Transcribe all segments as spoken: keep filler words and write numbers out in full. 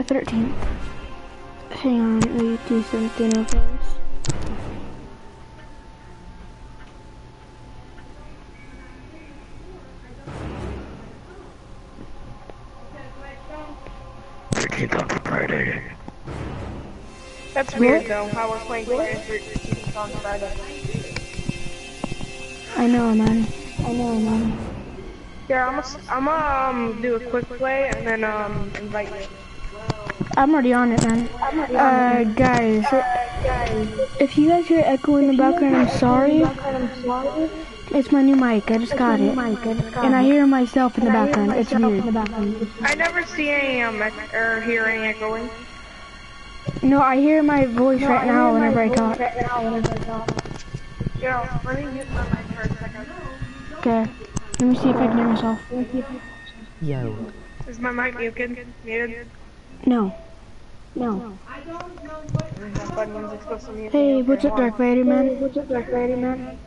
thirteenth. Hang on, let me do something real fast. thirteenth on Friday. That's weird though, how we're playing Friday thirteenth on Friday. I know, man. I know, man. Yeah, I'm gonna I'm gonna um, do a quick play and then um invite you. I'm already on it, man. Uh, guys, if you guys hear echo in the background, I'm sorry. It's my new mic. I just got it, and I hear myself in the background. It's weird. I never see any um ec- or hear any echoing. No, I hear my voice right now whenever I talk. Yo, let me mute my mic for a second. Okay, let me see if I can hear myself. Yo. Is my mic muted? Muted? No. No. Hey, Hey, what's up, Dark Vader, man? What's up, Dark Vader, man?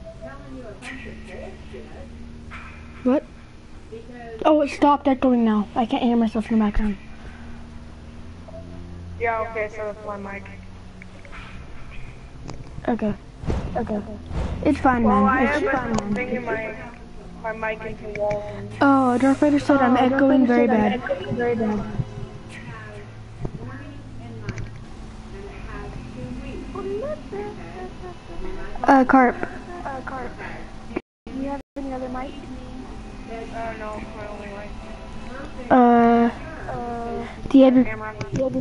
What? Oh, it stopped echoing now. I can't hear myself in the background. Yeah, okay, so that's my mic. Okay. Okay. It's fine, Well, man. I It's have fine, been man. thinking my, my mic into the wall. Oh, Darth Vader said I'm echoing very bad. Very bad. Uh, Carp. Uh, Carp. Do you have any other mic? Uh, no, my only mic. Uh, Uh, do you have your, Camera.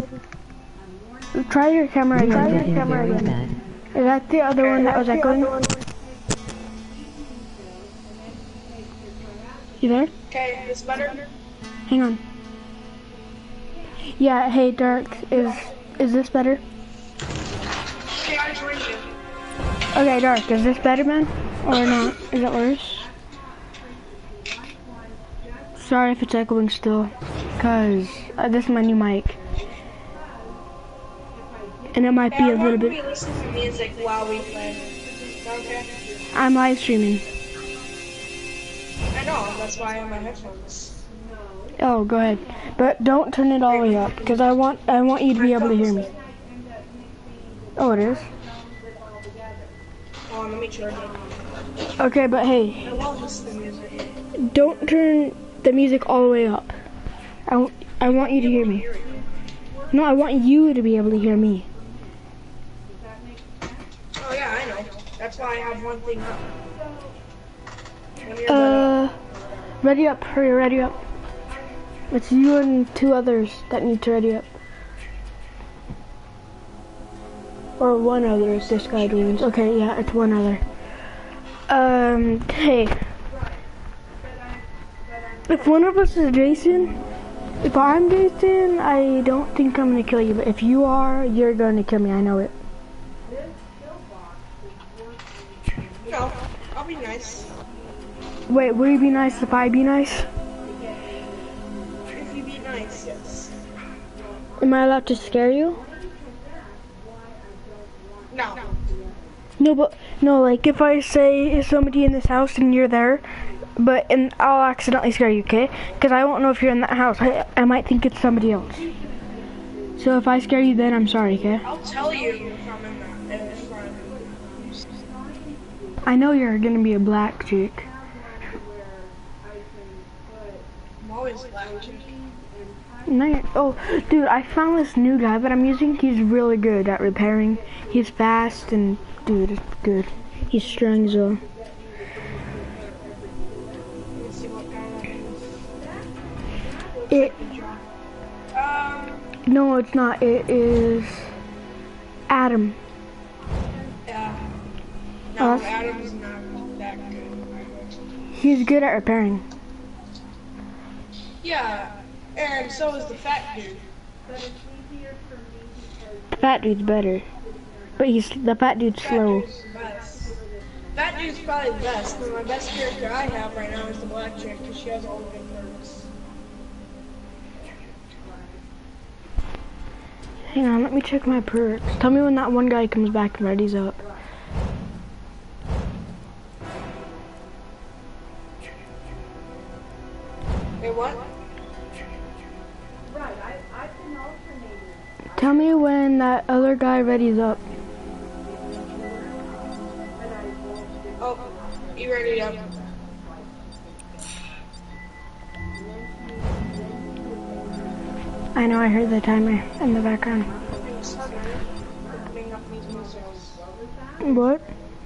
try your camera try again. your camera again. Is that the other one that was echoing? You there? Okay, is this better? Hang on. Yeah, hey Dark, is is this better? Okay, I joined you. Okay, Dark, is this better, man? Or not? Is it worse? Sorry if it's echoing still, cause uh, this is my new mic. And it might be Hey, a I little want to bit, be listening to music while we play. Okay? I'm live streaming. I know, that's why I have my headphones. Oh, go ahead. But don't turn it all the way up, because I want I want you to be able to hear me. Oh, it is? Hold on, let me charge it. Okay, but hey, I love listening to music. don't turn the music all the way up. I, w I want you to hear me. No, I want you to be able to hear me. Oh yeah, I know. That's why I have one thing up. When you're Uh, ready up, hurry, ready up. It's you and two others that need to ready up. Or one other if this guy joins. Okay, yeah, it's one other. Um, hey. If one of us is Jason, if I'm Jason, I don't think I'm gonna kill you, but if you are, you're gonna kill me, I know it. No, I'll be nice. Wait, will you be nice if I be nice? If you be nice, yes. Am I allowed to scare you? No. No, but, no, like, if I say, is somebody in this house and you're there, but, and I'll accidentally scare you, okay? Because I won't know if you're in that house. I, I might think it's somebody else. So if I scare you, then I'm sorry, okay? I'll tell you if I'm in that, in front of you. I know you're gonna be a black chick. I'm always black chick. No, you're- oh, dude, I found this new guy that I'm using. He's really good at repairing. He's fast and, dude, it's good. He's strong as well. Let's see what kind of It, Um, no, it's not. It is Adam. yeah. No, Us. Adam's not that good. He's good at repairing. Yeah, and so is the fat dude. The fat dude's better, but he's the fat dude's Fat slow. dude's the best. Fat dude's probably the best, but my best character I have right now is the black chick, because she has all the good perks. Hang on, let me check my perks. Tell me when that one guy comes back and readies up. Wait, what? Right, I, I can alternate Tell me when that other guy readies up. Oh, you ready up? I know, I heard the timer in the background. What?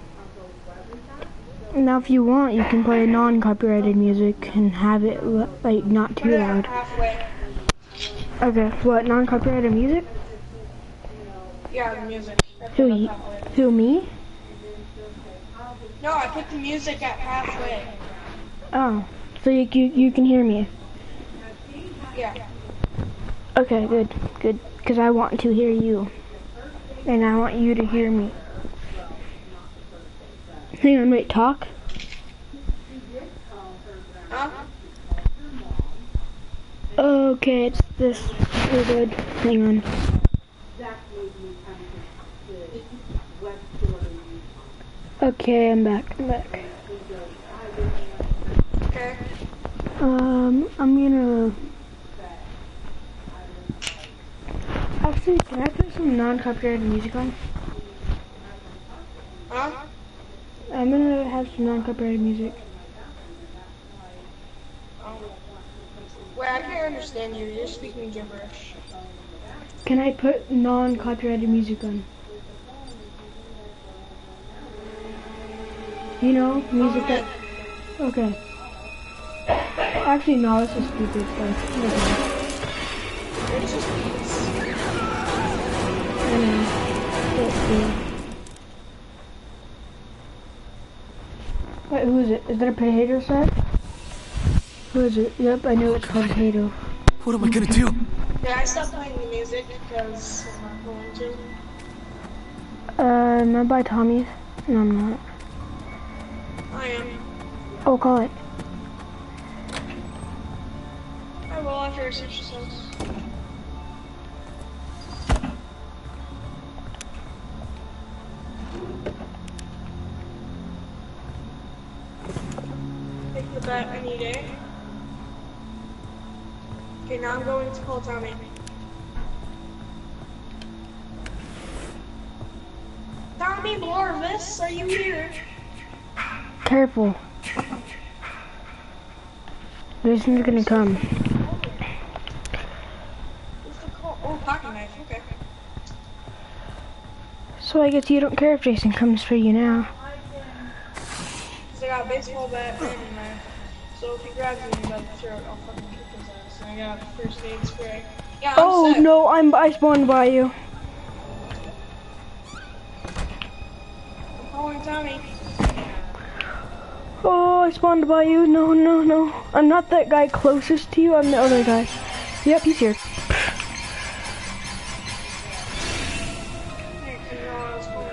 Now if you want, you can play non-copyrighted music and have it like not too loud. Halfway. Okay, what, non-copyrighted music? Yeah, the music. Who, y who, me? No, I put the music at halfway. Oh, so you, you, you can hear me? Yeah. Okay, good, good, because I want to hear you, and I want you to hear me. Hang on, wait, talk? Huh? Okay, it's this, we're good, hang on. Okay, I'm back, I'm back. Okay. Um, I'm gonna... Actually, can I put some non-copyrighted music on? Huh? I'm gonna have some non-copyrighted music. Wait, I can't understand you. You're speaking gibberish. Can I put non-copyrighted music on? You know, music that... Okay. Actually, no, this is stupid stuff. Okay. It's just beats. I know. Let's see. Wait, who is it? Is that a potato set? Who is it? Yep, I know it's called Potato. What am I gonna do? Yeah, I stopped playing the music because I'm not going to. Uh, am I by Tommy's? No, I'm not. I am. Oh, call it. I will after I search this house. Take the bet any day. Okay, now I'm going to call Tommy. Tommy Blorvis, are you here? Careful. Jason's gonna come. What's the call? Oh, pocket knife, okay. So I guess you don't care if Jason comes for you now. Cause I got a baseball bat and a knife. So if he grabs me by the throat, I'll fucking kick his ass. And I got first aid spray. Yeah, I'm Oh set. no, I'm I spawned by you. I'm calling Tommy. Oh, I spawned by you. No, no, no. I'm not that guy closest to you. I'm the other guy. Yep, he's here. Hey, you know I was calling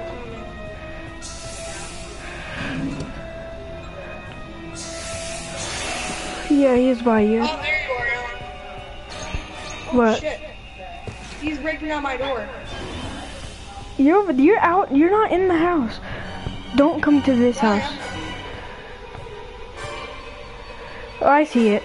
Tommy. Yeah, he's by you. Oh, there you are, Alan. Oh, What? shit. He's breaking down my door. You're over. You're out. You're not in the house. Don't come to this Yeah, I house. am. Oh, I see it.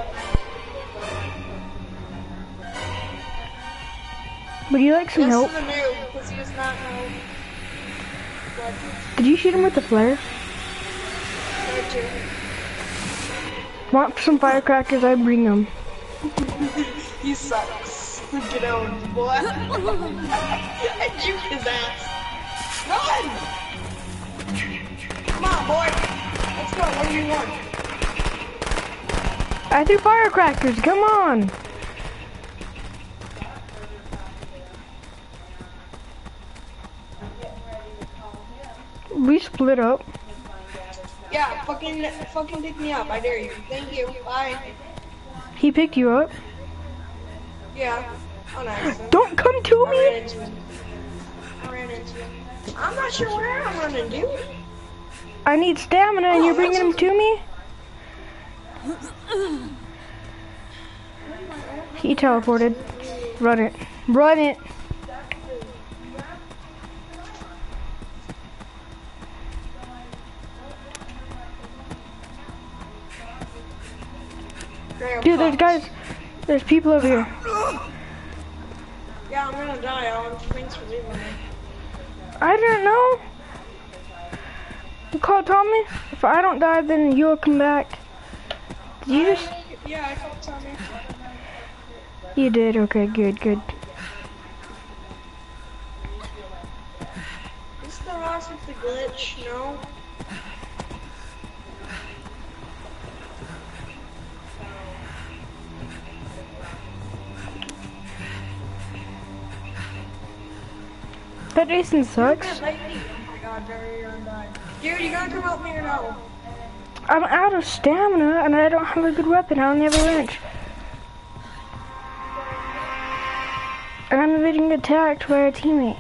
Would you like some This help? is a noob, because he does not know what Did you shoot him with the flare? to do. Want some firecrackers? I bring them. He sucks. Get owned, boy. I juked his ass. Run! Come on, boy. Let's go. What do you want? I threw firecrackers. Come on. We split up. Yeah, fucking, fucking pick me up. I dare you. Thank you. Bye. He picked you up. Yeah. Oh, nice. Don't come to I me. ran into him. I ran into him. I'm not sure where I'm running, dude. I need stamina and you're bringing him to me? He teleported. Run it. Run it. Dude, there's guys. There's people over here. Yeah, I'm gonna die, Alan. Thanks for leaving me. I don't know. You call Tommy? If I don't die, then you'll come back. Did you just... I, yeah, I called Tommy. You did? Okay, good, good. This is the house with the glitch, no? That Jason sucks. Oh my god, Jerry, you're gonna die. Dude, you gotta come help me or no? I'm out of stamina and I don't have a good weapon. I only have a wrench. And I'm getting attacked by a teammate.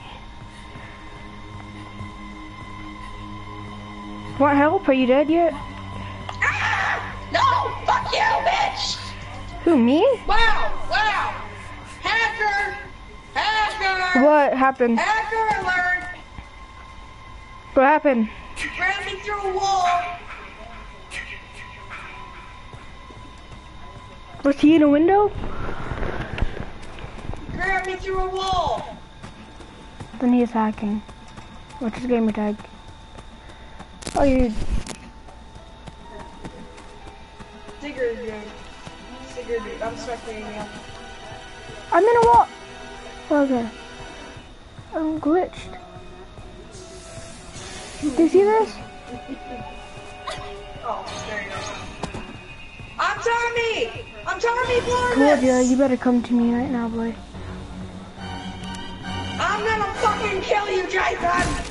Want help? Are you dead yet? Ah! No! Fuck you, bitch! Who, me? Wow! Wow! Hacker! Hacker! What happened? Hacker alert! What happened? You ran me through a wall! Was he in a window? You ran me through a wall! Then he is hacking. What's his gamer tag? Oh, you. Digger dude. Digger dude. I'm spectating you. I'm in a wall. Okay. I'm glitched. Do you see this? Oh, there you go. I'm Tommy! I'm Tommy Flores! Claudia, you better come to me right now, boy. I'm gonna fucking kill you, Jason!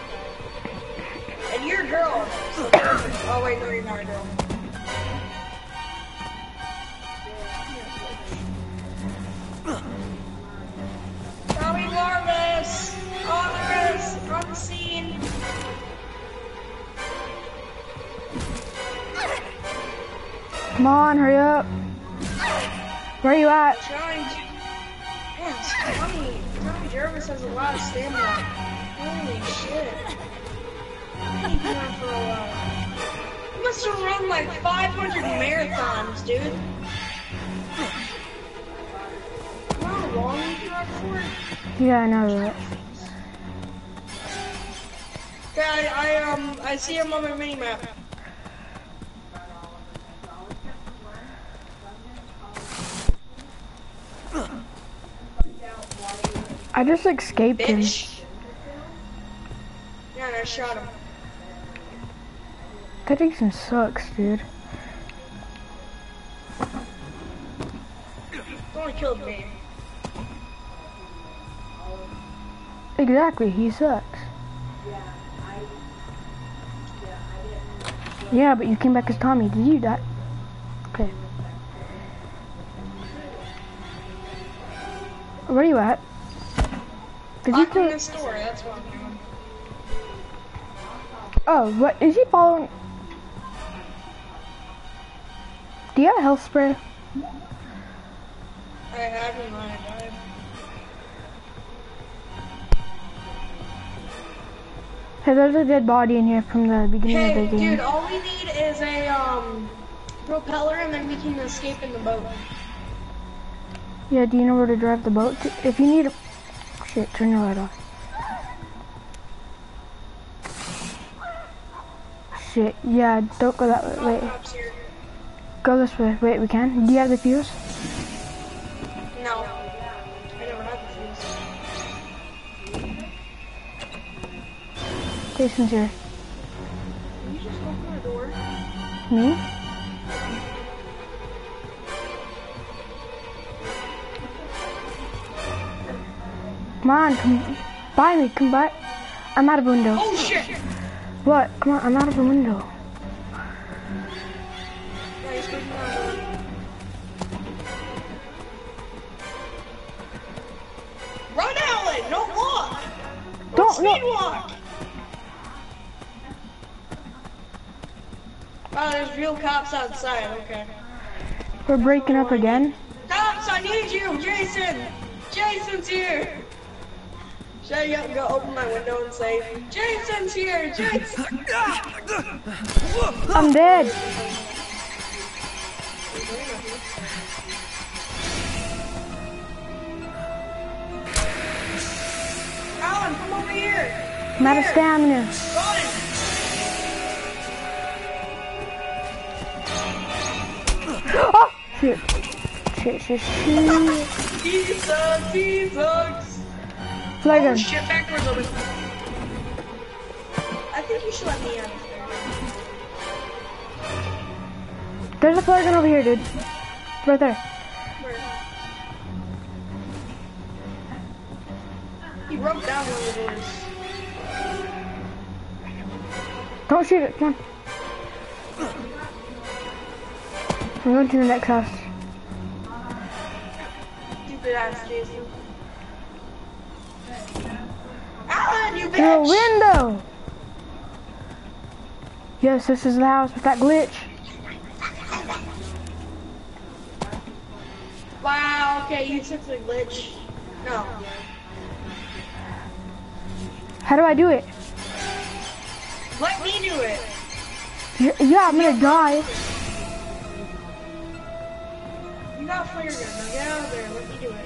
And your girl. Oh wait, no, you're not a girl. Tommy Vargas! Honors! On the scene! Come on, hurry up. Where are you at? Trying to... Man, Tommy, Tommy Jarvis has a lot of stamina. Holy shit. He's been on for a while. He must have run like five hundred marathons, dude. You know how long you can run for? Yeah, I know that. Okay, I, I, um, I see him on my mini-map. I just escaped him. Bitch. Yeah, and I shot him. That Jason sucks, dude. He only killed me. Exactly, he sucks. Yeah, but you came back as Tommy. Did you die? Okay. Where are you at? Did you I'm in kill? the store, that's what I'm doing. Oh, what? Is he following? Do you have a health spray? I have him when I died. Hey, there's a dead body in here from the beginning Hey, of the game. dude, all we need is a, um, propeller and then we can escape in the boat. Yeah, do you know where to drive the boat? to? If you need a... Shit, turn your light off. Shit, yeah, don't go that way. No Wait, cops here. go this way. Wait, we can? Do you have the fuse? No. I never had the fuse. Jason's here. Can you just open the door? Me? Come on, come by me, come by. I'm out of a window. Oh shit! What? Come on, I'm out of a window. Yeah, he's breaking out. Run, Alan! Don't walk! Don't Speed look. walk! Oh, there's real cops outside, okay. We're breaking up again. Cops, I need you! Jason! Jason's here! Should I go, go open my window and say, Jason's here! Jason! I'm dead. Run, come over here. I'm out of stamina. Run. Oh! Shit. Shit, shit, shit. He sucks, he sucks. Flare Oh gun. shit, backwards over. I think you should let me out of there. There's a flare gun over here, dude. Right there. Where? He broke down one of the doors. Don't shoot it. Come on. We're going to the next house. Stupid ass Jason. Alan, you Through a bitch! window! Yes, this is the house with that glitch. Wow, okay, you took the glitch. No. How do I do it? Let me do it. Y- Yeah, I'm gonna die. You got a flare gun, now get out of there, let me do it.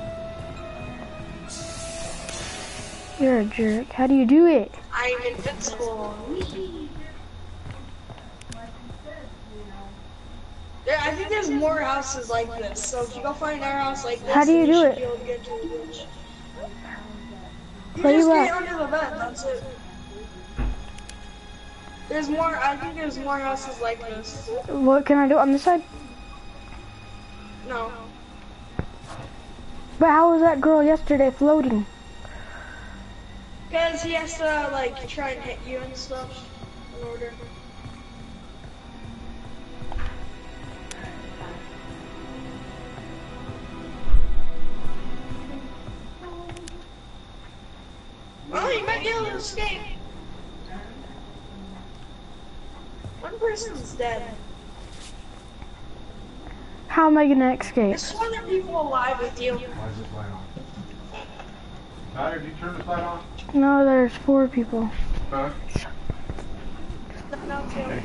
You're a jerk. How do you do it? I'm invincible. Whee! There, I think there's more houses like this, so if you go find our house like this, How do you then do should it? be able to get to the glitch. You Where just you get at? under the bed, that's it. There's more, I think there's more houses like this. What can I do on this side? No. But how was that girl yesterday floating? Because he has to, like, try and hit you and stuff in order. Well, you might be able to escape. One person's dead. How am I gonna escape? There's two other people alive with you. Why is this light on? Tyler, did you turn this light on? No, there's four people. Huh? No, two.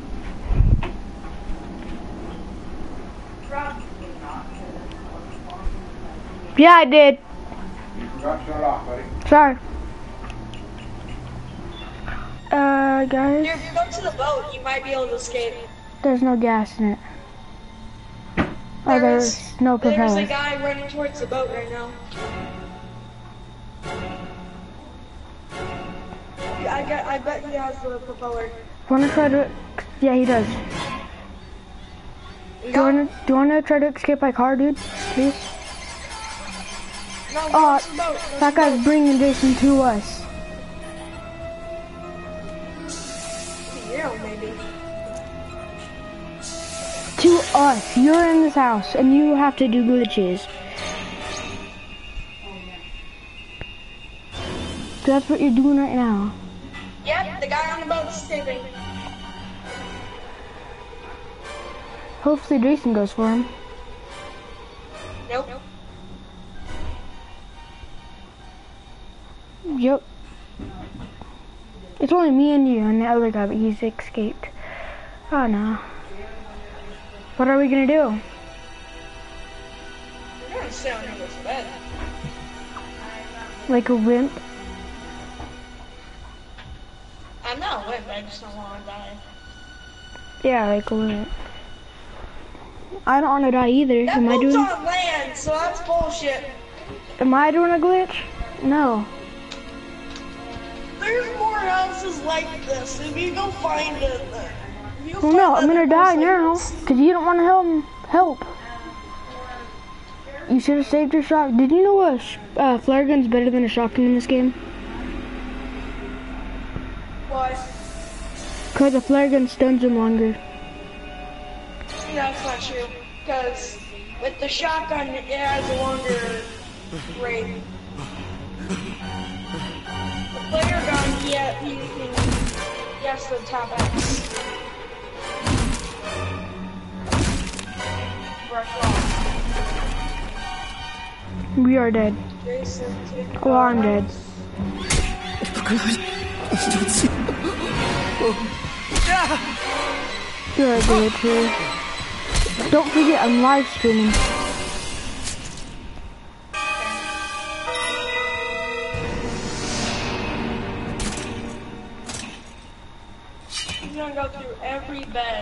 Rob. Yeah, I did. You forgot to shut it off, buddy. Sorry. Uh, guys, Here, if you go to the boat, you might be able to escape. there's no gas in it. Oh, There there's is. no There's a propellers. guy running towards the boat right now. Yeah, I get. I bet he has the propeller. Wanna try to? Yeah, he does. Do you wanna? Do you wanna try to escape by car, dude? Please. No, Oh, go to the boat. Go to that the guy's boat. bringing Jason to us. Yeah, maybe. To us. You're in this house, and you have to do glitches. So that's what you're doing right now. Yep, the guy on the boat's escaping. Hopefully Jason goes for him. Nope. Yep. It's only me and you and the other guy, but he's escaped. Oh no. What are we gonna do? We're gonna stay under this bed. Like a wimp? I'm not a wimp, I just don't want to die. Yeah, like a wimp. I don't wanna die either. That Am I boat's doing on land, so that's bullshit. Am I doing a glitch? No. There's more houses like this. If you go find it, if you Well find no, I'm other gonna die houses like now. this- Cause you don't wanna help help. You should have saved your shot. Did you know a sh uh, flare gun's better than a shotgun in this game? Why? Cause a flare gun stuns him longer. That's not true. Because with the shotgun, it has a longer range. The flare gun, yeah, you can. Yes, the top X. Brush off. We are dead. Jason, take Well, I'm dead. You're a glitcher. Don't forget, I'm live streaming. gonna go through every bed.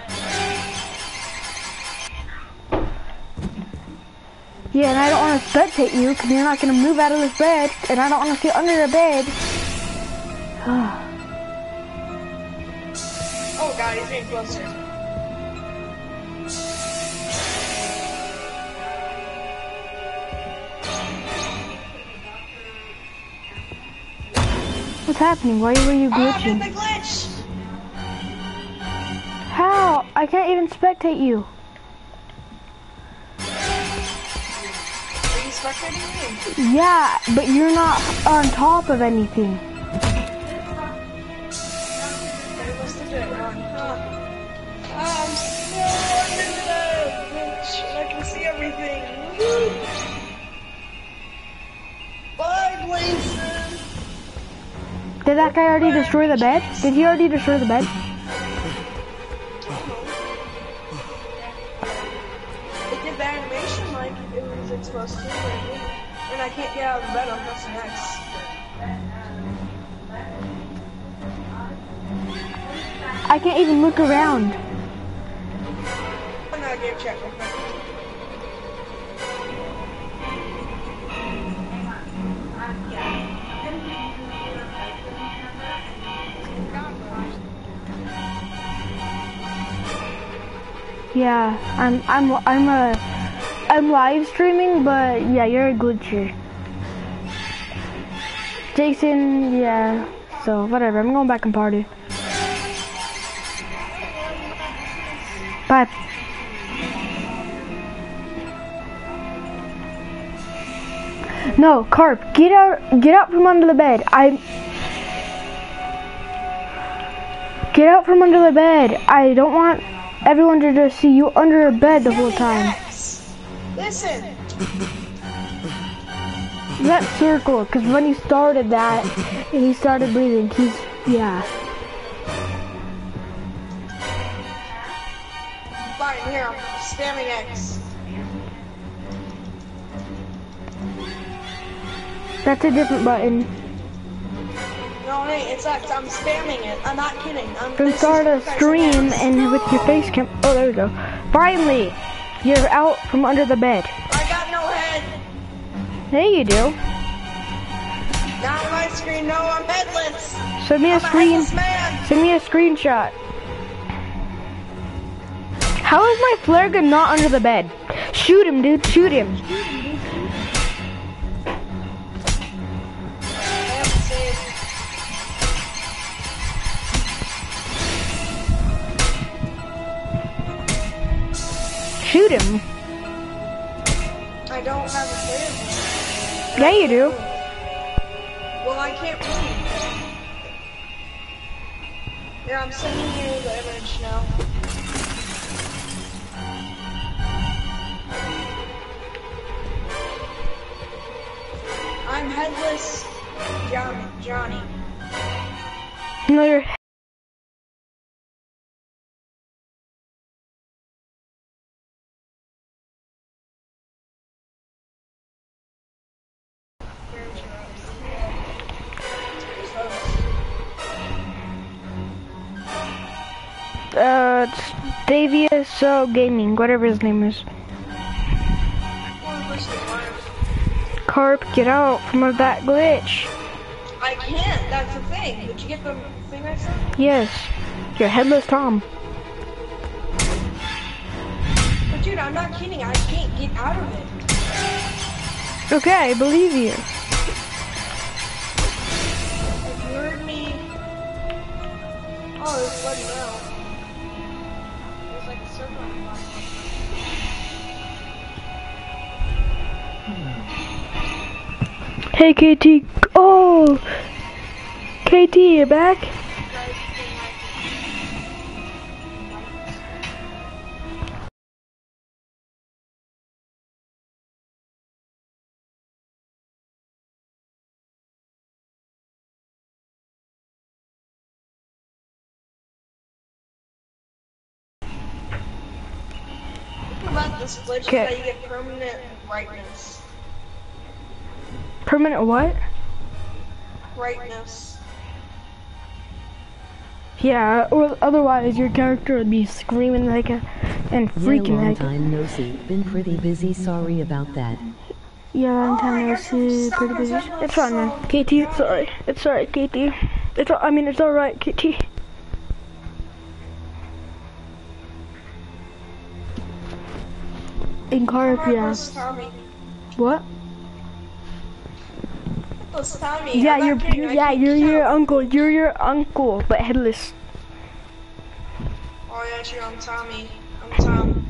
Yeah, and I don't want to spectate you because you're not going to move out of this bed, and I don't want to sit under the bed. Oh god, he's getting closer. What's happening? Why were you Oh, I did glitching? the glitch! How? I can't even spectate you. Are you spectating me? Yeah, but you're not on top of anything. I must have did it wrong. Huh. Ah, I'm so under the glitch, and I can see everything. Woo! Bye, Blazer! Did that guy already destroy the bed? Did he already destroy the bed? It did the animation like it was supposed to, and I can't get out of the bed. I'm pressing X. I can't even look around. I'm not game check. Okay. Yeah, I'm I'm I'm a I'm live streaming, but yeah, you're a glitcher. Jason, yeah. So whatever, I'm going back and party. Bye. No, Carp, get out get out from under the bed. I Get out from under the bed. I don't want everyone to just see you under a bed the whole time. Listen. That circle, because when he started that, and he started breathing, he's, yeah. Fine, here, I'm spamming X. That's a different button. No, it ain't, it's X, I'm spamming it. I'm not kidding. I'm Then start a stream and with your face cam. Oh, there we go. Finally, you're out from under the bed. I got no head. There you do. Not on my screen, no, I'm headless. Send me a I'm a screen. headless man. Send me a screenshot. How is my flare gun not under the bed? Shoot him, dude. Shoot him. I have to save. Shoot him. I don't have a save. Yeah, you do. Well, I can't move. Here, I'm sending you the image now. I'm headless Johnny. Johnny. No, you're. Uh, it's Davius uh, Gaming, whatever his name is. Carp, get out from that glitch. I can't, that's the thing. Did you get the thing I sent? Yes, you're headless Tom. But dude, I'm not kidding, I can't get out of it. Okay, I believe you. If you heard me... Oh, it's bloody now. There's like a circle on the bottom. Hey K T, oh! K T, you back? About this glitch is Okay. that you get permanent brightness. Permanent what? Brightness. Yeah, or otherwise your character would be screaming like a and Yeah, freaking long like. time no see. Been pretty busy, sorry about that. Yeah, long Oh, time I no got some see. Pretty suckers busy. over It's fine, man. some K T, it's guy. alright. It's alright, K T. It's all, I mean, it's alright, K T. In Carp, Come on, yeah. let's Tommy. What? Let's Tommy. Yeah, I'm not you're, kidding, you're I yeah, can you're your count. uncle. You're your uncle, but headless. Oh yeah, true. I'm Tommy. I'm Tom.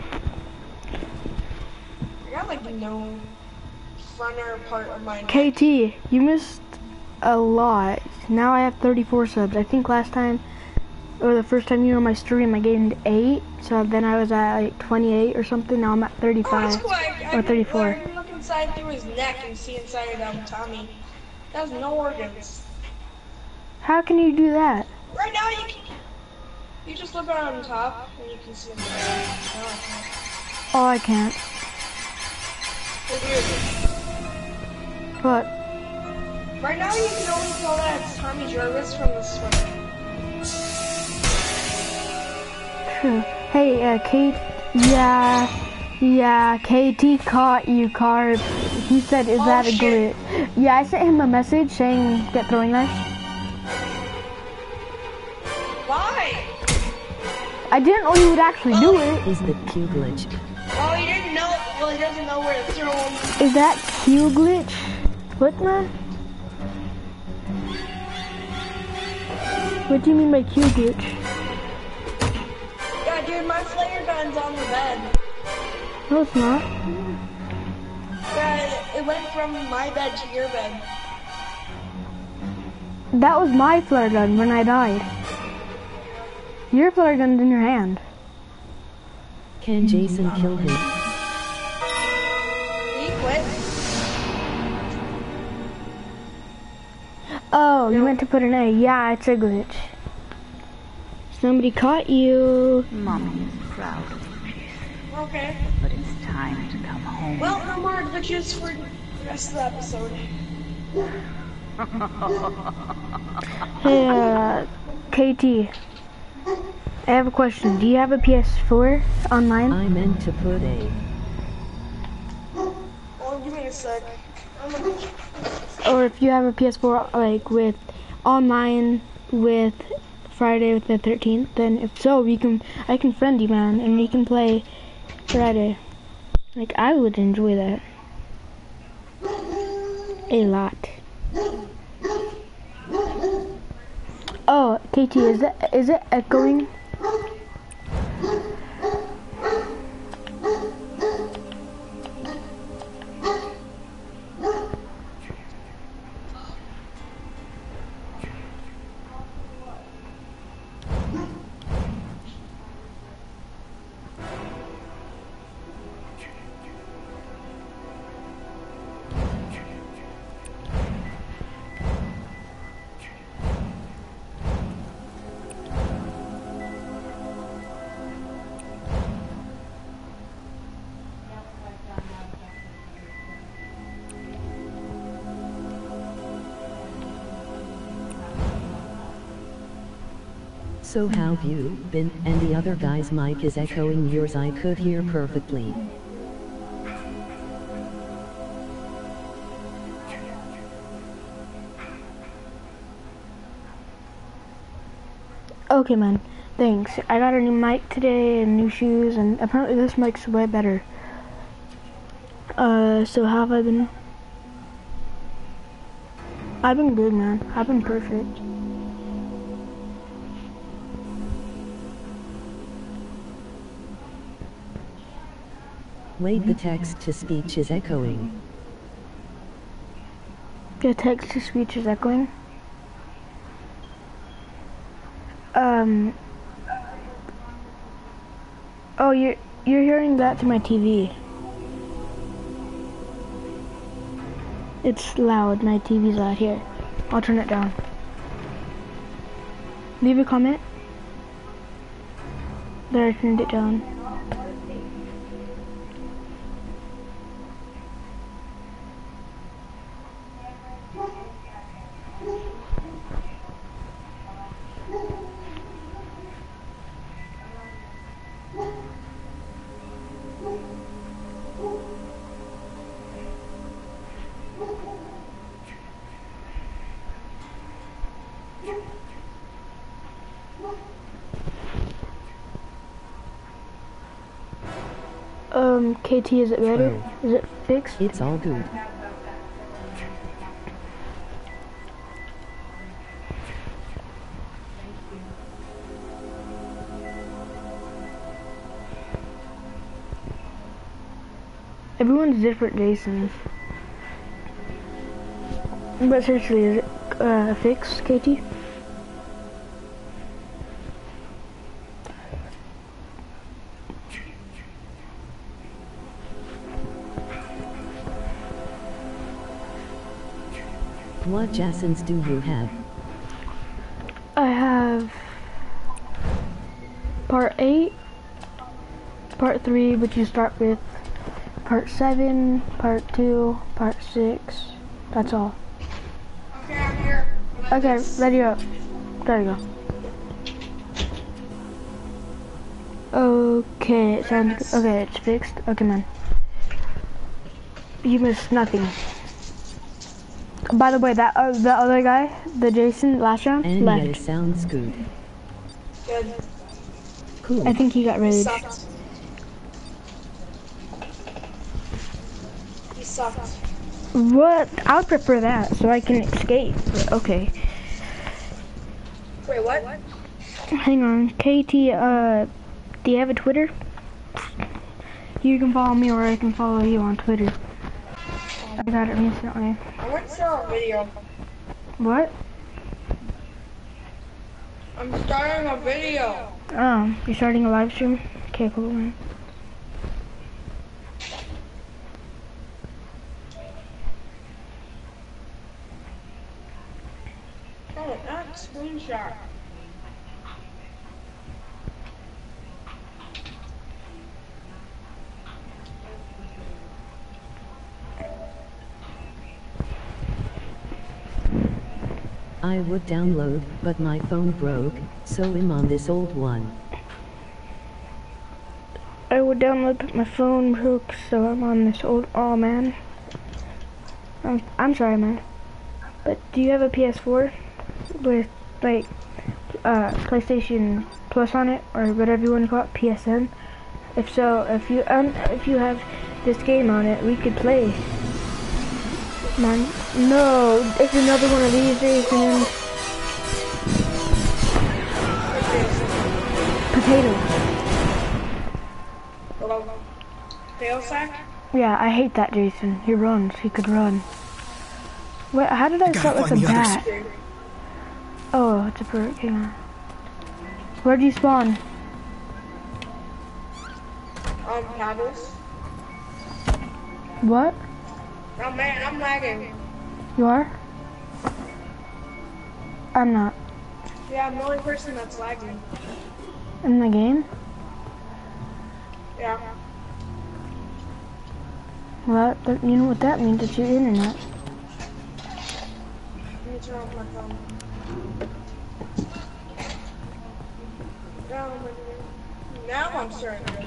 I got like no fronter part of my neck. K T, you missed a lot. Now I have thirty-four subs. I think last time, or the first time you were on my stream, I gained eight. So then I was at like twenty-eight or something. Now I'm at Oh, thirty-five that's cool. I, I or can, thirty-four. I can look inside through his neck and see inside um Tommy. He has no organs. How can you do that? Right now you can. You just look around top and you can see him. No, I can't. Oh, I can't. Look here. But Right now you can only tell that it's Tommy Jarvis from the sweater. true. Hey, uh, Kate. Yeah, yeah. K T caught you, Carp. He said, "Is Oh, that a shit. glitch?" Yeah, I sent him a message saying, "Get throwing knife." Why? I didn't know you would actually do it. Is the Q glitch? Oh, he didn't know. Well, he doesn't know where to throw him. Is that Q glitch? What, man? What do you mean by Q glitch? Yeah, dude, my flare gun's on the bed. No, it's not. Yeah, it, it went from my bed to your bed. That was my flare gun when I died. Your flare gun's in your hand. Can Jason kill him? He quit. Oh, you meant to put an A. Yeah, it's a glitch. Somebody caught you. Mommy is proud of you, Okay. but it's time to come home. Well, no more glitches for the rest of the episode. Hey, uh, K T. I have a question. Do you have a P S four online? I meant to put a. Well, give me a sec. I'm gonna... Or if you have a P S four, like, with online with Friday with the thirteenth, then if so, we can, I can friend you, man, and we can play Friday. Like, I would enjoy that. A lot. Oh, K T, is it, is it echoing? So how've you been? And the other guy's mic is echoing yours. I could hear perfectly. Okay, man. Thanks. I got a new mic today and new shoes, and apparently this mic's way better. Uh, so how have I been? I've been good, man. I've been perfect. Wait, the text to speech is echoing. The text to speech is echoing. Um. Oh, you're you're hearing that through my T V. It's loud. My T V's loud. Here, I'll turn it down. Leave a comment. There, I turned it down. Um, K T, is it better? Oh. Is it fixed? It's all good. Everyone's different, Jason's. But seriously, is it uh, fixed, K T? What Jasons do you have? I have part eight, part three, which you start with, part seven, part two, part six. That's all. Okay, I'm here. Okay, ready up. There you go. Okay, it sounds okay. It's fixed. Okay, man. You missed nothing. By the way, that uh, the other guy, the Jason last round, And left. yeah, sounds good. Good. Cool. I think he got raged. Sucked. He sucked. What? I would prefer that, so I can escape. But okay. Wait, what? Hang on, K T. Uh, do you have a Twitter? You can follow me, or I can follow you on Twitter. I got it recently. I want to start a video. What? I'm starting a video. Oh, you're starting a live stream? Okay, cool, man. Oh, not screenshot. I would download, but my phone broke, so I'm on this old one. I would download, but my phone broke, so I'm on this old. Oh man. I'm I'm sorry, man. But do you have a P S four with like uh PlayStation Plus on it, or whatever you want to call it, P S N? If so, if you um if you have this game on it, we could play. Man, no, it's another one of these days, man. Potatoes. Hello. Fail sack? Yeah, I hate that Jason. He runs. He could run. Wait, how did I start with a bat? Oh, it's a bird. Hang on. Where'd you spawn? Um, paddles. What? Oh man, I'm lagging. You are? I'm not. Yeah, I'm the only person that's lagging. In the game? Yeah. Well, that, you know what that means? It's your internet. Let me turn off my phone. Now, I'm- now I'm starting to.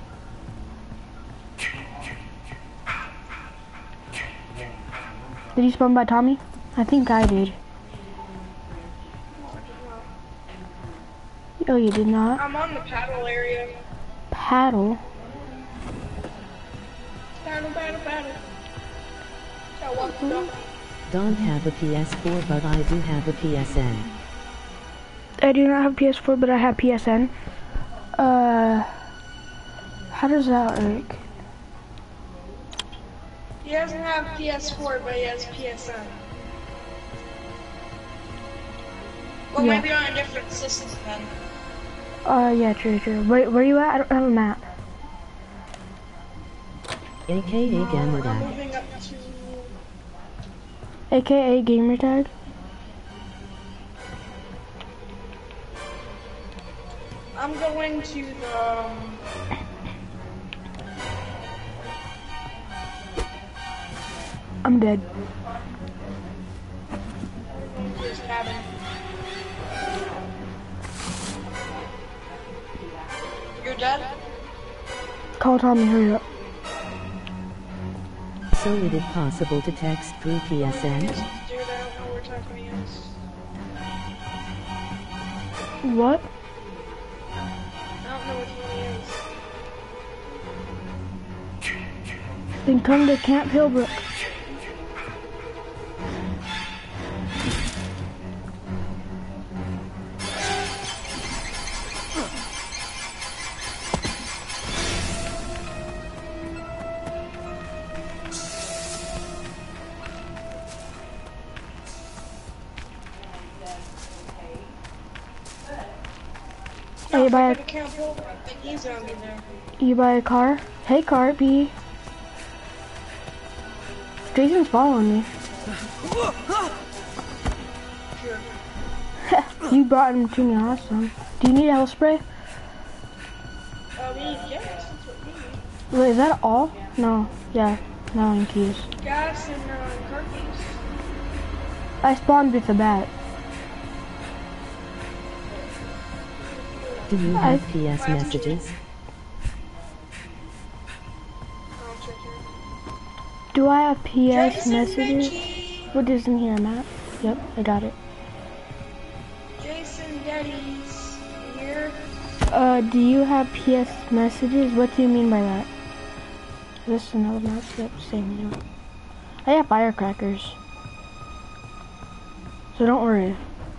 Did you spawn by Tommy? I think I did. Oh, you did not? I'm on the paddle area. Paddle? Paddle, paddle, paddle. I want to go. Don't have a P S four, but I do have a P S N. I do not have P S four, but I have P S N. Uh, how does that work? He doesn't have P S four, but he has P S N. Well, Yeah. maybe on a different system then. Uh, yeah, true, true. Wait, where are you at? I don't have a map. A K A I'm Gamertag. moving up to... A K A Gamertag? I'm going to the... Um, I'm dead. this cabin. You're dead? Call Tommy, hurry up. So is it possible to text through P S N? Dude, I don't know where Tommy is. What? I don't know where Tommy is. Then come to Camp Hillbrook. No, you if buy I a- go to Camp Hill, then he's gonna be there. You buy a car? Hey, car, B. Jason's following me. Sure. You brought him to me, awesome. Do you need a health spray? Uh, we need gas, that's what we need. Wait, is that all? No. Yeah. No, in keys. Gas and uh, car keys. I spawned with a bat. Do you I- have P S messages? I'll check it. Do I have P S Jason messages? Ritchie! What is in here, Matt? Yep, I got it. Jason Daddies here. Uh, do you have P S messages? What do you mean by that? This is another mouse. Yep, same. Yeah. I have firecrackers. So don't worry.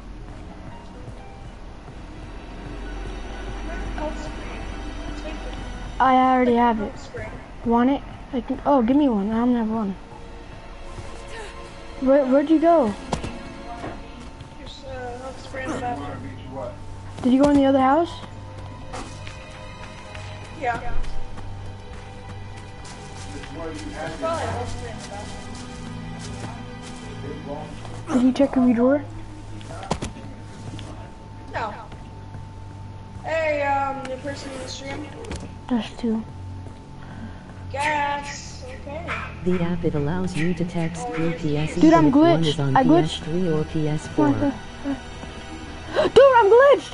Health spray. Take it. I already have it. Health spray. Want it? I can. Oh, give me one. I don't have one. Where, where'd you go? Here's uh, health spray in the bathroom. Did you go in the other house? Yeah. There's probably a health spray in the bathroom. Did you check every drawer? No. Hey, um, the person in the stream. Just two. Gas. Okay. The app it allows you to text through P S Dude, even I'm if one glitched. is on I P S glitched. three or P S Come on, four. uh, uh. Dude, I'm glitched!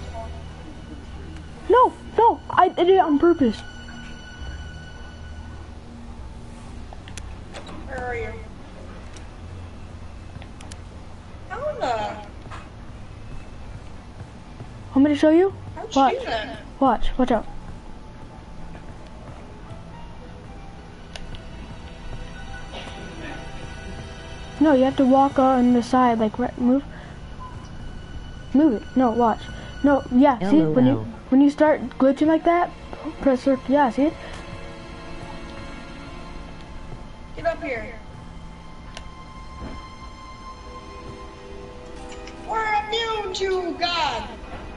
No, no, I did it on purpose. Where are you? How the? Want me to show you? How'd you Watch. do that? Watch, watch out. No, you have to walk on the side, like right, move. Move it. No, watch. No, yeah. See, when you LOL. when you start glitching like that, press circle. Yeah, see it? Get up here. We're immune to God.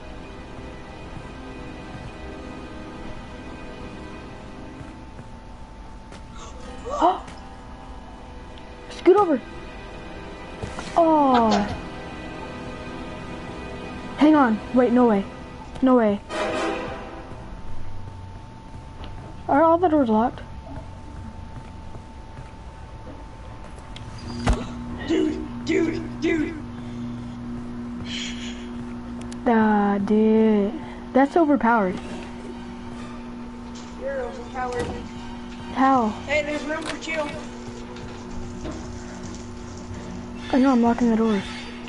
Oh! Scoot over. Oh. Hang on. Wait, no way. No way. Are all the doors locked? Dude, dude, dude. Ah, dude. That's overpowered. You're overpowered. How? Hey, there's room for you. I know I'm locking the doors.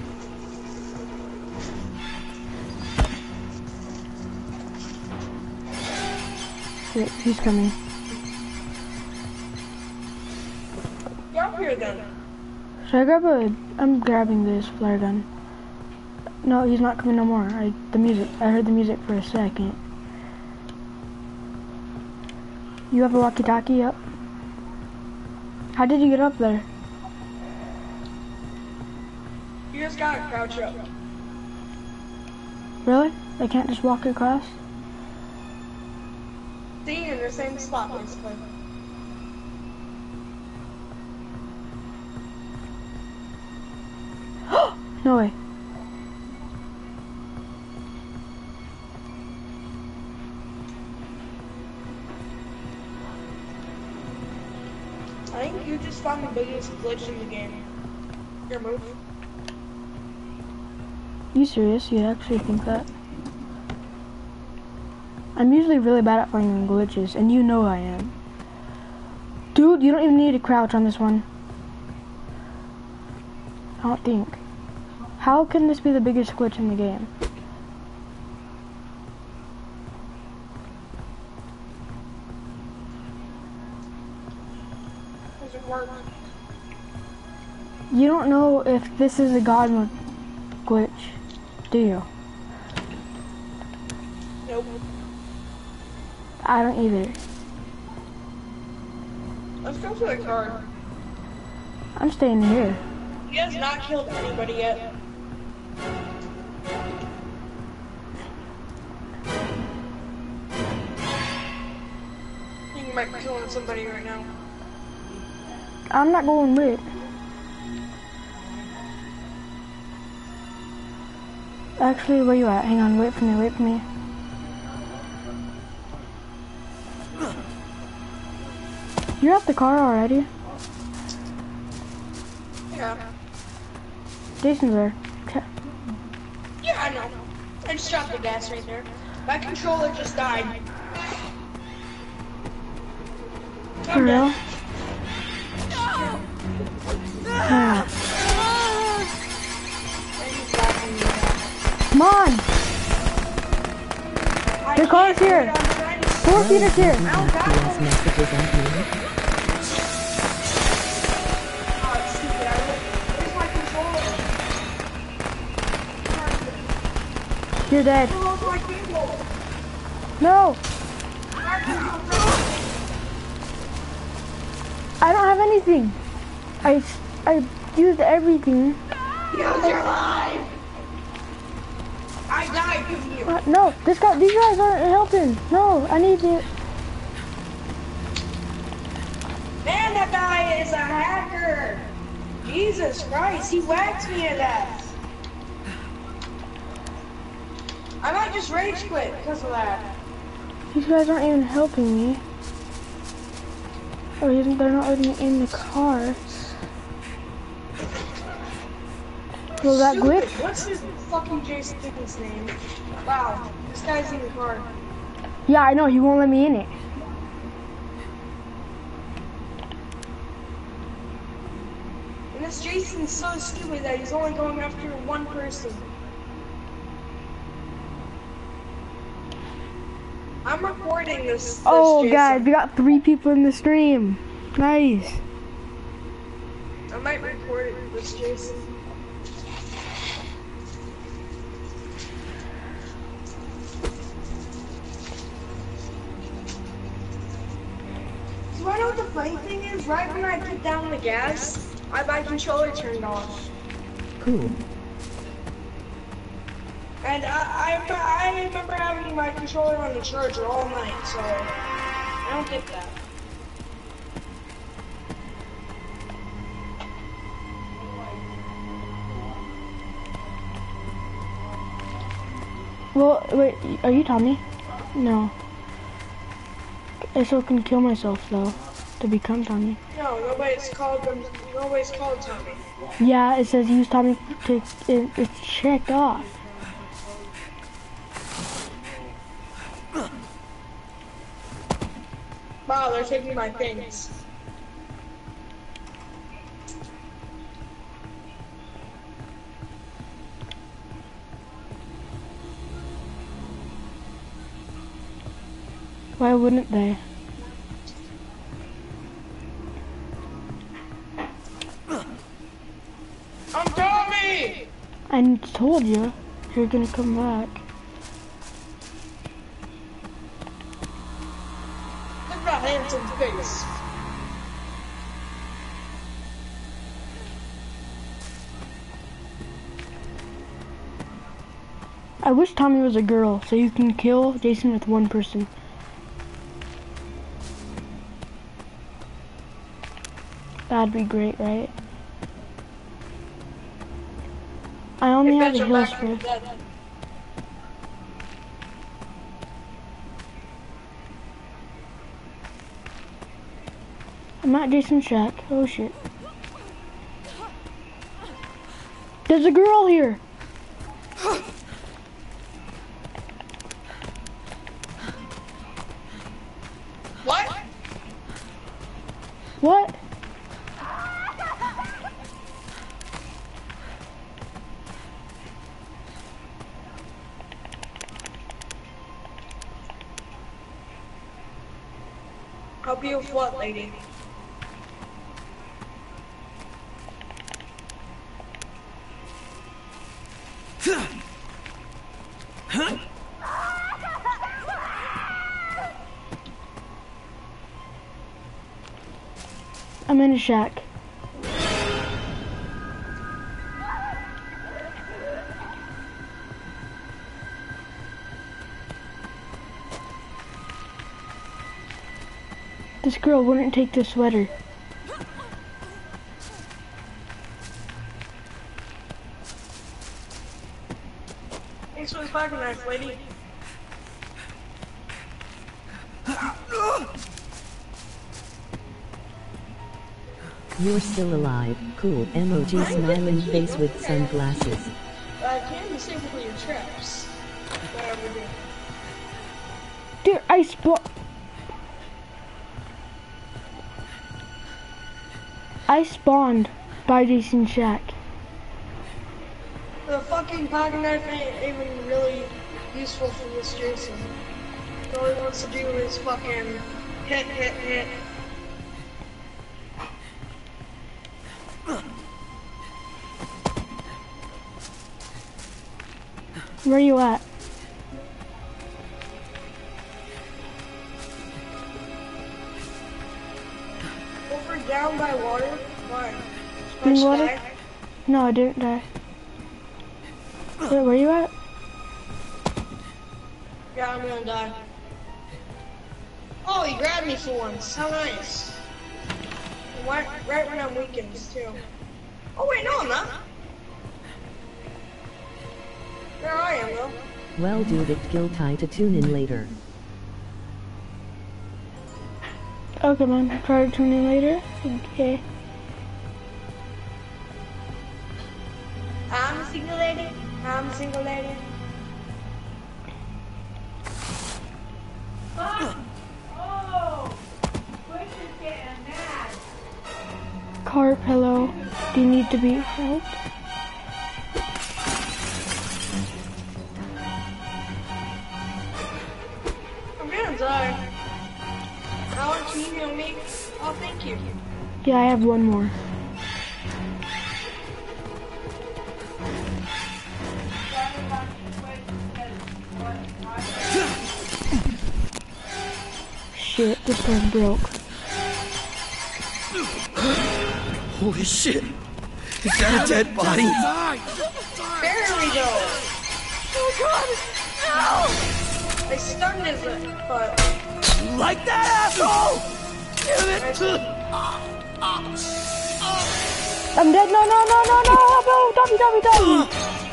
Shit, he's coming. Get up here then. Should I grab a... I'm grabbing this flare gun. No, he's not coming no more. I the music. I heard the music for a second. You have a walkie-talkie? Yep. How did you get up there? You just gotta crouch up. Really? I can't just walk across? See, you're in the same spot basically. No way. I think you just found the biggest glitch in the game. Your move. You serious? You actually think that? I'm usually really bad at finding glitches, and you know I am. Dude, you don't even need to crouch on this one. I don't think. How can this be the biggest glitch in the game? You don't know if this is a God mode glitch, do you? Nope. I don't either. Let's go to the car. I'm staying here. He has not killed anybody yet. I think he might be killing somebody right now. I'm not going lit. Actually, where you at? Hang on, wait for me, wait for me. You're at the car already? Yeah. Jason's there. Okay. Yeah, I know. I just dropped the gas right there. My controller just died. For real? Yeah. Come on! Your car's here! Four feeters here! P S messages at me. You're dead. No! I don't have anything. I, I used everything. Use your life! I died because of you. Uh, no, this guy, these guys aren't helping. No, I need to. Man, that guy is a hacker. Jesus Christ, he whacked me at that. I might just rage quit because of that. These guys aren't even helping me. Or even they're not even in the car. Will that Stupid. glitch? What's his fucking Jason's name? Wow, this guy's in the car. Yeah, I know, he won't let me in it. And this Jason's so stupid that he's only going after one person. I'm recording this. this Oh, Jason. guys, we got three people in the stream. Nice. I might record it, this Jason. So I know what the funny thing is? Right when I put down the gas, I my controller turned off. Cool. And I, I, I remember having my controller on the charger all night, so I don't get that. Well, wait, are you Tommy? No. I still can kill myself, though, to become Tommy. No, nobody's called them. Nobody's called Tommy. Yeah, it says use Tommy to, it, it's checked off. Wow, they're taking my things. Why wouldn't they? I'm Tommy! I told you you're gonna come back. Look at that handsome face. I wish Tommy was a girl, so you can kill Jason with one person. That'd be great, right? I only have a heal spray. I'm at Jason's shack. Oh shit. There's a girl here! What? What? Help you with what, lady? I'm in a shack. This girl wouldn't take the sweater. Thanks for the pocket knife, lady. You're still alive. Cool emoji smiling face with sunglasses. I can disable your traps. Whatever, dude. Dude, I spawned. I spawned by Jason's shack. The fucking pocket knife ain't even really useful for this Jason. All he wants to do is fucking hit, hit, hit. Where you at? Over down by water? Why? In Sponge water? die? No, I didn't die. Wait, where you at? Yeah, I'm gonna die. Oh, he grabbed me for once. How nice. Right, right when I'm weakened, too. Oh, wait, no, I'm not. There I am, though. Well dude, it guilty to tune in later. Okay, man. Try to tune in later. Okay. I'm a single lady. I'm a single lady. Carp, hello. Do you need to be helped? I'm gonna die. Alex, can you heal me? Oh, thank you. Yeah, I have one more. Shit, this one broke. Holy shit! Is that a dead body? There we go. Oh god, no! I stunned his butt. Like that, asshole! Damn it! I'm dead. No, no, no, no, no, no! Dobby, Dobby, Dobby!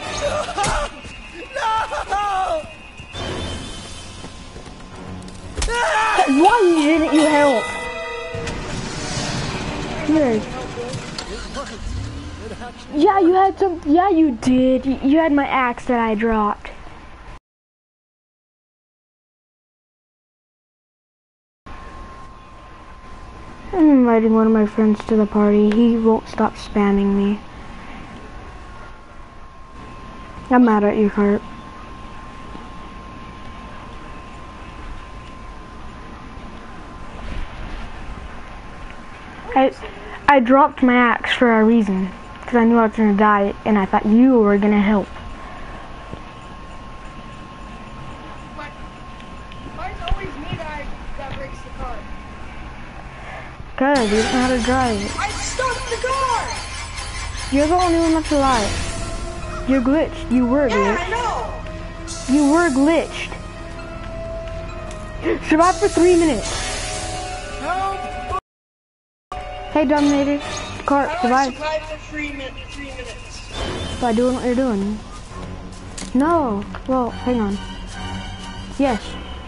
No! Why didn't you help? Here. Yeah, you had some. Yeah, you did. You, you had my axe that I dropped. I'm inviting one of my friends to the party. He won't stop spamming me. I'm mad at you, Carp. I, I dropped my axe for a reason, because I knew I was going to die, and I thought you were going to help. But why is it always me that, I, that breaks the car? Because you don't know how to drive it. I stuck the car! You're the only one that's alive. You're glitched. You were Yeah, glitched. I know! You were glitched. Survive for three minutes. Hey, Dominator. Carp, How do I survive survive for three, min three minutes? by doing what you're doing. No. Well, hang on. Yes.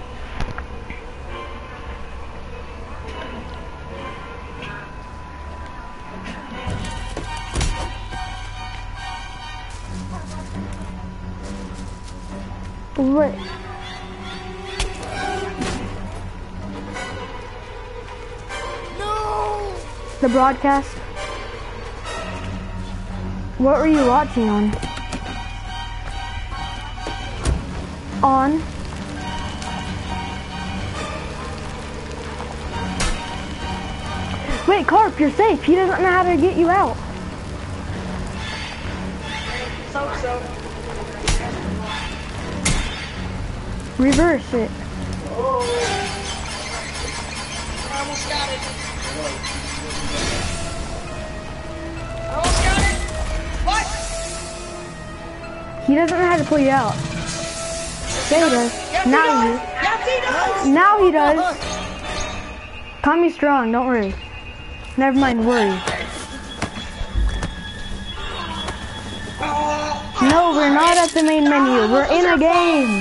Wait. The broadcast? What were you watching on? On? Wait, Carp, you're safe. He doesn't know how to get you out. So, so. Reverse it. Oh. I almost got it. I almost got it. What? He doesn't know how to pull you out. Yeah, he does. Yes, Now he he does. Yes, he does. Now he does. Call me strong, don't worry. Never mind, worry. No, we're not at the main menu. We're in a game.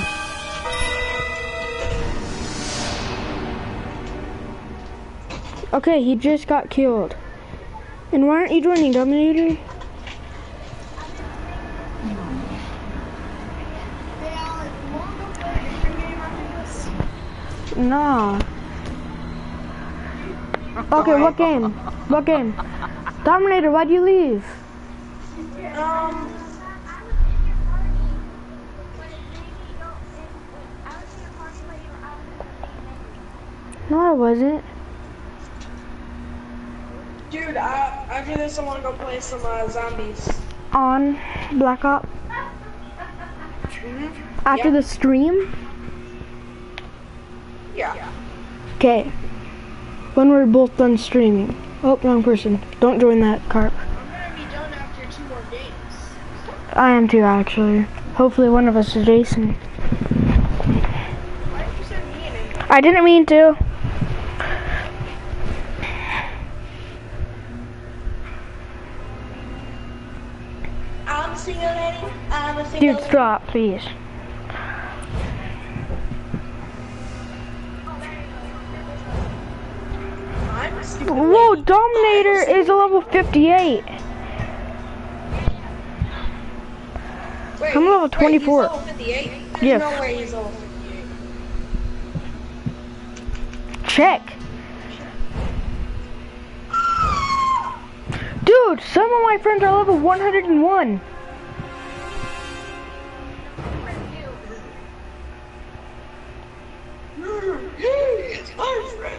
Okay, he just got killed. And why aren't you joining, Dominator? Nah. Okay, what game? What game? Dominator, why'd you leave? Um. No, I wasn't. Dude, I, after this, I want to go play some uh, zombies. On Black Ops? Mm-hmm. After Yep. the stream? Yeah. Okay. When we're both done streaming. Oh, wrong person. Don't join that, Carp. I'm gonna be done after two more games. I am too, actually. Hopefully one of us is Jason. Why did you send me an invite? I didn't mean to. I'm a single lady. I'm a single Dude, stop, please. I'm a stupid Whoa, lady. Dominator is a level fifty-eight. Wait, I'm level wait, twenty-four. He's level fifty-eight? There's Yes. no way he's level fifty-eight. Check. Dude, some of my friends are level one hundred and one. It's my friend.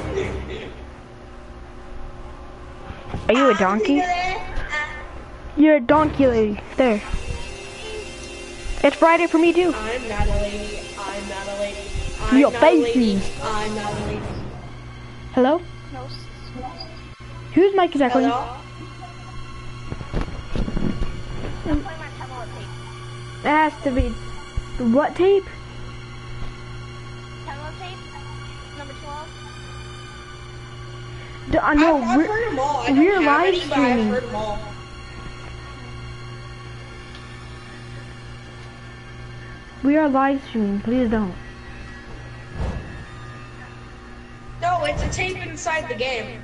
Are you a donkey? You're a donkey lady. There. It's Friday for me too. I'm not a lady. I'm not a lady. I'm You're not a lady. baby. I'm not a lady. Hello? Whose mic is echoing? Hello? It has to be. What tape? D- I know. I've, I've we're, heard them all. I don't we're have live any, but I've streaming. heard them all. We are live streaming. Please don't. No, it's a tape inside the game.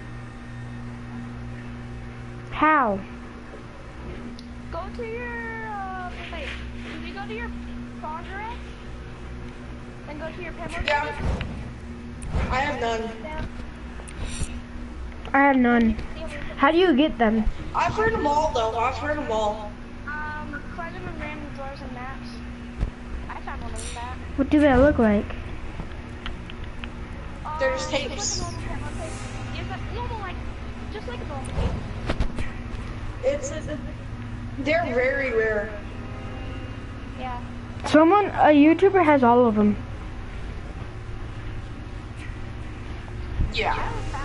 How? Go to your, uh, wait, if you go to your progress, then go to your pebble. Yeah. I have none. I have none. How do you get them? I've heard them all, though. I've heard them all. Um, find them in random drawers and maps. I found one of that. What do they look like? They're just Um, tapes. Like a normal pebble tape. It's a normal, like, just like a normal tape. It's, it's they're very rare. Yeah. Someone, a YouTuber has all of them. Yeah.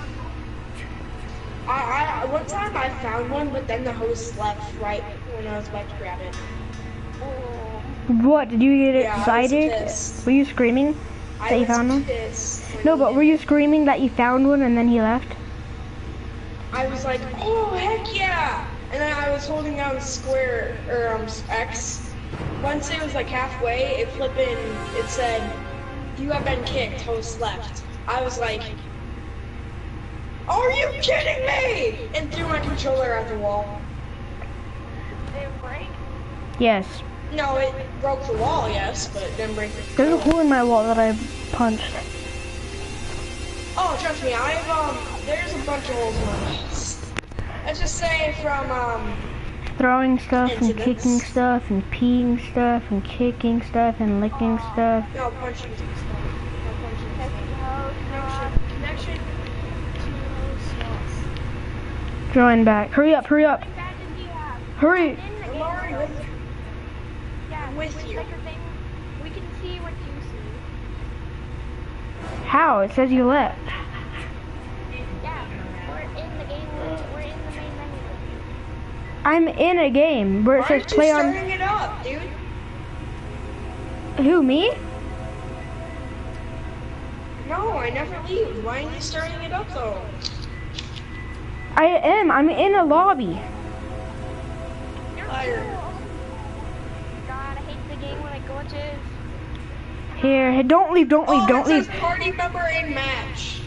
I, I one time I found one, but then the host left right when I was about to grab it. What, did you get Yeah, I was excited? pissed. Were you screaming that I you was found one? pissed when No, he but did. were you screaming that you found one and then he left? I was like, oh heck yeah! And then I was holding down square or um X. Once it was like halfway, it flipping. It said, "You have been kicked. Host left." I was like, "Are you kidding me?" And threw my controller at the wall. Did it break? Yes. No, it broke the wall, yes, but it didn't break the There's a controller. hole in my wall that I punched. Oh, trust me, I've um. There's a bunch of holes in my walls. Let's just say from um. Throwing stuff and Incidents. kicking stuff and peeing stuff and kicking stuff and licking stuff. No punching stuff. No punching. Connection. Connection to Join back. Hurry up, hurry up. Badges do you have? Hurry. In the I'm game already with, yeah, with you. like your thing. We can see what you see. How? It says you left. Yeah, we're in the game. We're in the main menu. I'm in a game where it Why says aren't you play on. starting it up, dude? Who, me? No, I never leave. Why aren't you starting it up though? I am. I'm in a lobby. You're Liar. cool. God, I hate the game when it glitches. Here, hey, don't leave, don't leave, Oh, don't it leave. says party member in match.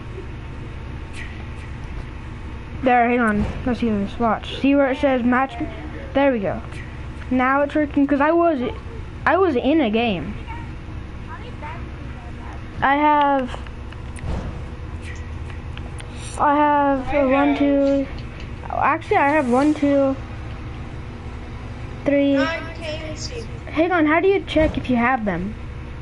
There, hang on. Let's see this. Watch. See where it says match? There we go. Now it's working because I was, I was in a game. How many bags do you have? I have, I have a one, two. Actually, I have one, two, three. I can't see. Hang on. How do you check if you have them?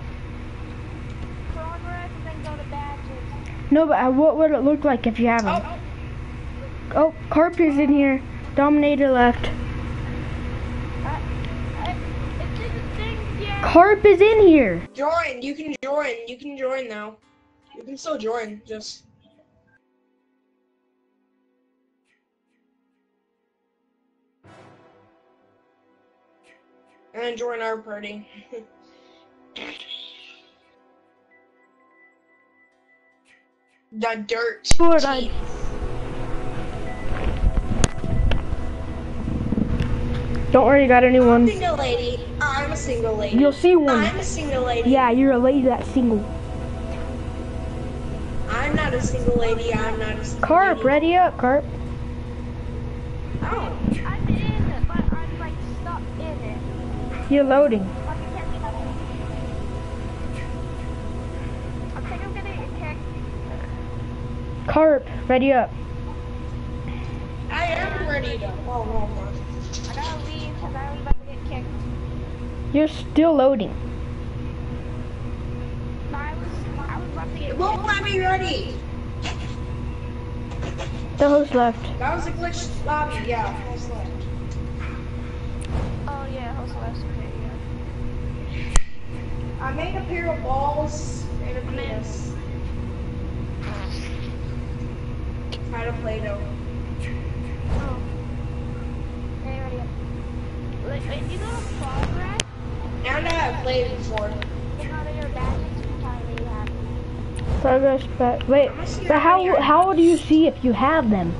Progress and then go to badges. No, but uh, what would it look like if you have them? Oh, Oh, Carp is in here. Dominator left. Uh, uh, it didn't think yet. Carp is in here. join. You can join. You can join now. You can still join. Just. And then join our party. The dirt. Lord, I- team. Don't worry, you got a new one. Single lady. I'm a single lady. You'll see one. I'm a single lady. Yeah, you're a lady that's single. I'm not a single lady. I'm not a single Carp, lady. ready up, Carp. Oh. I'm in it, but I'm like stuck in it. You're loading. Like, I can't get out. I think I'm gonna get kicked. Carp, ready up. I am ready to. Oh, no, I'm not. I gotta leave because I'm about to get kicked. You're still loading. No, I was, I was about to get It won't let me ready. The host left. That was a glitch lobby. Yeah, host left. Oh yeah, host left. Okay, yeah. I made a pair of balls and a penis. Out of Play-Doh. Oh. Okay, ready up. Like, if you go to progress, And I have played before. you know that your badges can tell you you have them. Progress, but wait. But how how do you see if you have them?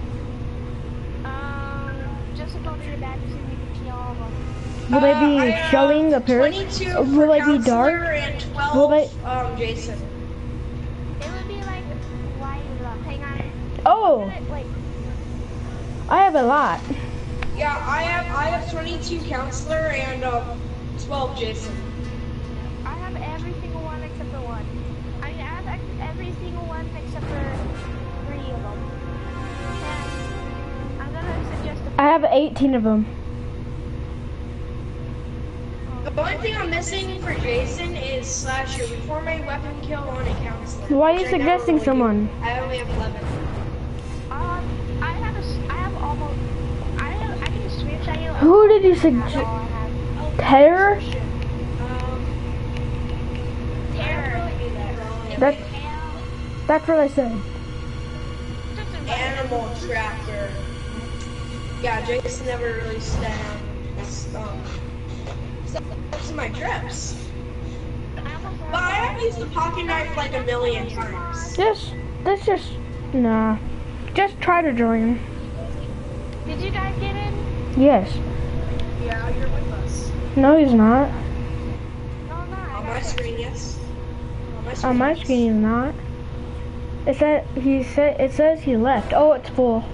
Um, just go to your badges and you can see all of them. Will they Uh, be I have showing a pair? twenty-two Will for they be dark? Counselor and twelve, Will they- um, Jason. It would be like, why you love? Hang on. Oh, Like, I have a lot. Yeah, I have I have twenty-two Counselor and um, twelve Jason. I have every single one except for one. I mean, I have ex- every single one except for three of them. And I'm gonna suggest a I have eighteen of them. The only thing I'm missing for Jason is slasher. Perform a weapon kill on a Counselor. Why are you which I never suggesting really someone? do. I only have eleven. Um, I have a, s- I have almost, I have, I can switch. I have, Who did you that's all suggest? I have. Terror? Um, Terror. That's that's what I said. Just a Animal tracker. Yeah, Jason never really stayed on this, um, steps in my traps. But I have used the pocket knife like a million times. Just let's just nah. Just try to join. Did you guys get in? Yes. Yeah, you're with us. No, he's not. No, I'm not. I On got my it. screen, yes. On my screen. On my yes. screen, he's not. It said he said it says he left. Oh, it's full.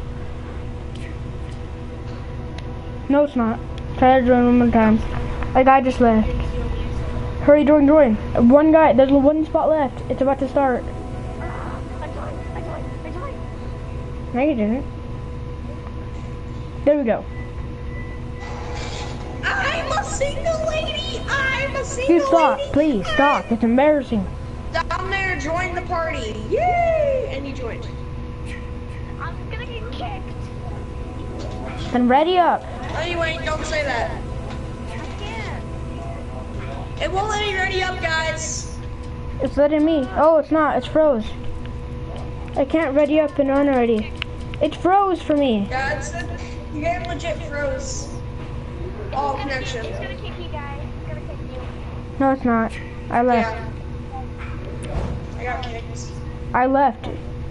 No, it's not. Try to join one more time. A guy just left. Hurry, join, join. One guy. There's one spot left. It's about to start. I joined. I joined. I joined. No, you didn't. There we go. I'm a single lady. I'm a single You stop, lady. please stop. It's embarrassing. Down there, join the party. Yay! And you joined. I'm gonna get kicked. Then ready up. Anyway, don't say that. I can't. It won't let me ready up, guys. It's letting me. Oh, it's not. It's froze. I can't ready up and run already. It froze for me. Yeah, it's the, you guys legit froze. All connection. It's gonna kick you guys. It's gonna kick you. No, it's not. I left. Yeah. I got kicked. I left.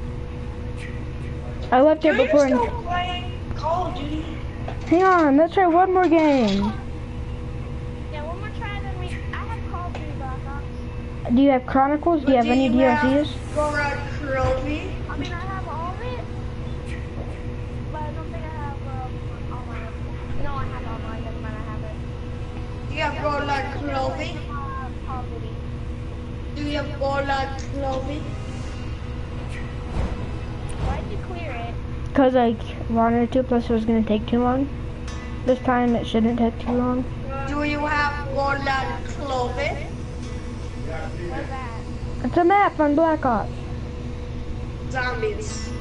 I left it Dude, before. you're still playing Call of Duty. Hang on, let's try one more game. Yeah, one more try, then we. I have Call of Duty Black Ops. Do you have Chronicles? Do you have But any do D you L have Cs? Gorod Kurovi? I mean, I have all of it, but I don't think I have um, online. No, I have online. Never mind, I have it. Do you have Gorod Kurovi? Uh, Call of Duty. Do you have Gorod Kurovi? Why'd you clear it? Because I wanted to, plus it was going to take too long. This time it shouldn't take too long. Do you have Gorod Kurovi? What's that? It's a map on Black Ops. Zombies.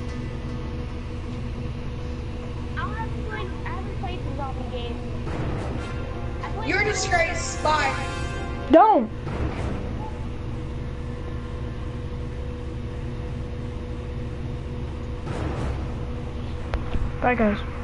I haven't played. I haven't played the zombie game. I played You're a disgrace spy. Don't! Bye guys.